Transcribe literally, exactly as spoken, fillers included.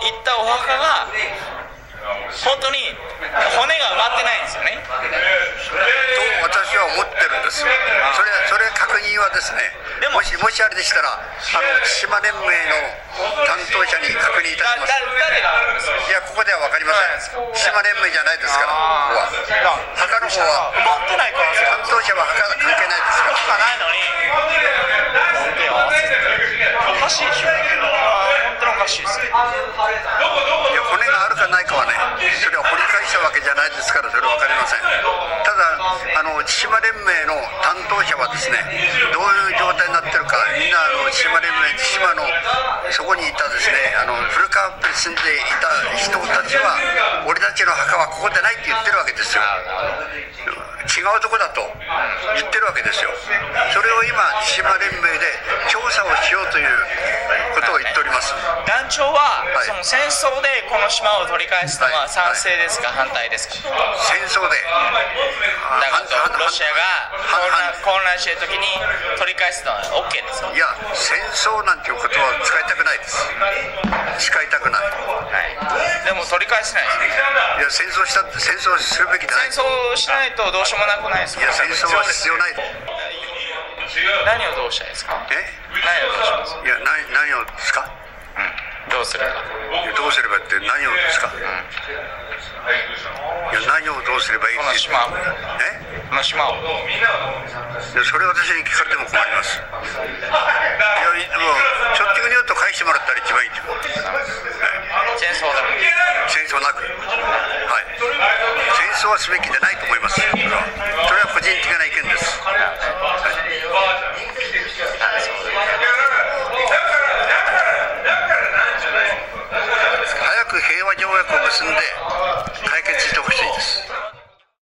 行ったお墓が本当に骨が埋まってないんですよね。 と私は思ってるんですよ。それそれ確認はですね、 でももしもしあれでしたら、あの千島連盟の担当者に確認いたします。 誰があるんですか？ いや、ここでは分かりません。千島連盟じゃないですから、ここは。墓の方は埋まってない可能性が担当者は墓関係ないですから。 しかないのに手を合わせておかしいでしょ。本当におかしいですね。 いや、骨があるかないかはね、それは掘り返したわけじゃないですから、それは分かりません。ただ、あの千島連盟の担当者はですね、どういう状態になってるか、みんなあの千島連盟、千島のそこにいたですね、あの古川アップに住んでいた人たちは、俺たちの墓はここでないって言ってるわけですよ。違うとこだと言ってるわけですよ。それを今、千島連盟で調査をしようということを言っております。 団長は、 はい、 その戦争でこの島を取り返すのは賛成ですか、はい、反対ですか？ 戦争でだからロシアが混乱、混乱している時に取り返すのは OK ですか？ いや、戦争なんていうことは使いたくないです。使いたくない、 はい、でも取り返せないですね。 いや、戦争したって戦争するべきじゃない。 戦争しないとどうしようもなくないですか？ いや、戦争は必要ない。 何をどうしたいですか？ え何をどうします？ いや、何何をですか？ うん、どうすれば？ どうすればって何をですか？うん、いや、何をどうすればいいってこの島をえこの島をいや、それ私に聞かれても困ります。いや、もう率直に言うと返してもらったら一番いいという、はい、 戦争だ戦争なく、はい、戦争はすべきでないと思います。それは個人的な意見です。はい、早く平和条約を結んで解決してほしいです。